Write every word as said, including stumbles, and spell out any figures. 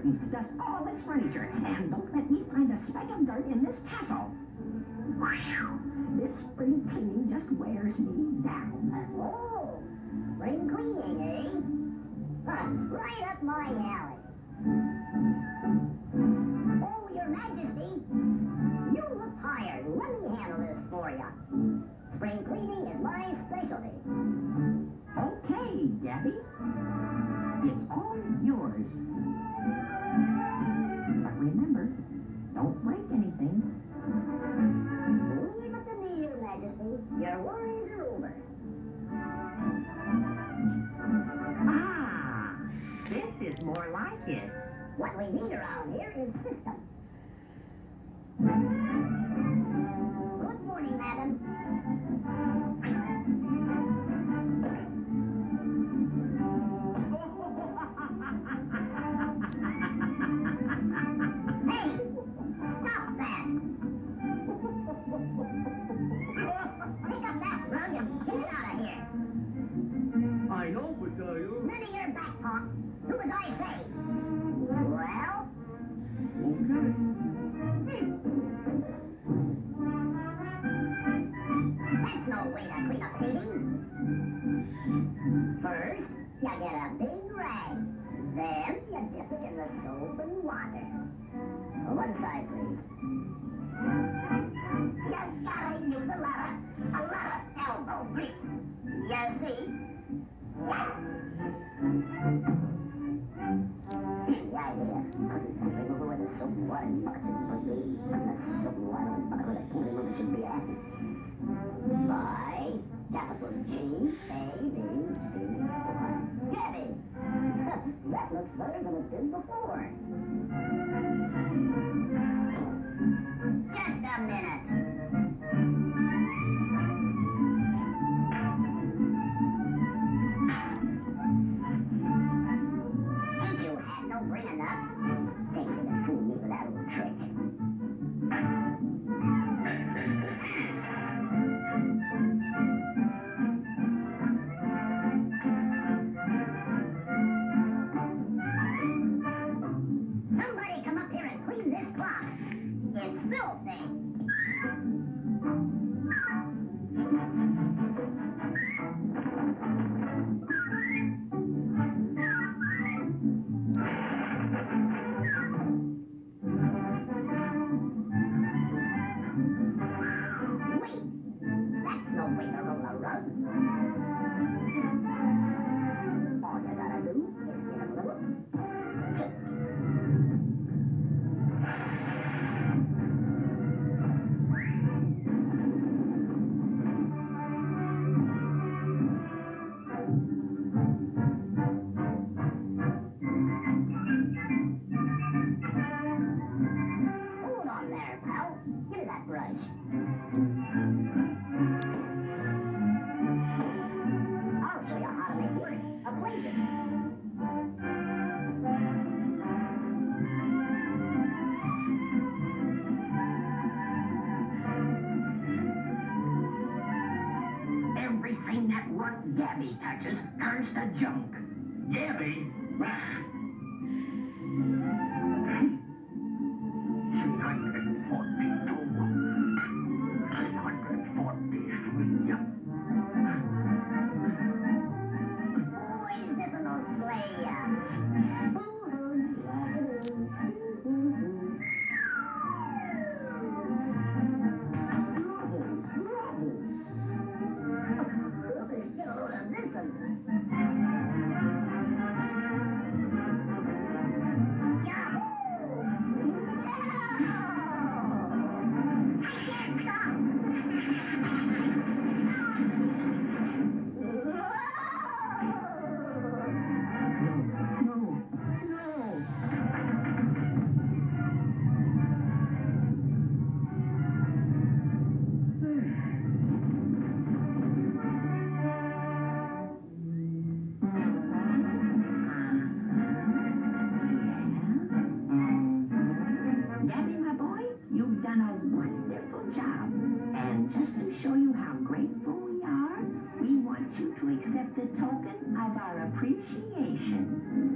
curtains, dust all this furniture, and don't let me find a speck of dirt in this castle. Whew. This spring cleaning just wears me down. Oh, spring cleaning, eh? Huh, right up my alley. Oh, Your Majesty, you look tired. Let me handle this for you. Spring cleaning is my specialty. Okay, Gabby. It's all yours. But remember, don't break anything. Leave it to me, Your Majesty. Your worries are over. Ah, this is more like it. What we need around here is system. Good morning, madam. Hey, stop that. Pick up that rug and get it out of here. I know, but uh, you... None of your back talk. Do as I say. Well? Okay. That's no way to clean up painting. First, you get a big rag. Then you dip it in the soap and water. One side, please. You gotta use a lot of, a lot of elbow grease. You see? The idea. Putting remover with a soap and water bucket would be a soap and water bucket with a paint remover should be at. By capital G A B C Y. Gabby! That looks better than it did before. Just a minute. Ain't you had no brain enough? Thanks for fooling me with that little trick. Somebody come up here and clean this clock. It's filthy. Wait, that's no way to roll a rug. All you gotta do is get a little tick. Hold on there, pal. Give me that brush. I'll show you how to make work a pleasure. Everything that work Gabby touches turns to junk. Gabby? three hundred forty-two. three hundred forty-three. Boy, is this an old slayer. Get a load of this one. Gabby, my boy, you've done a wonderful job. And just to show you how grateful we are, we want you to accept a token of our appreciation.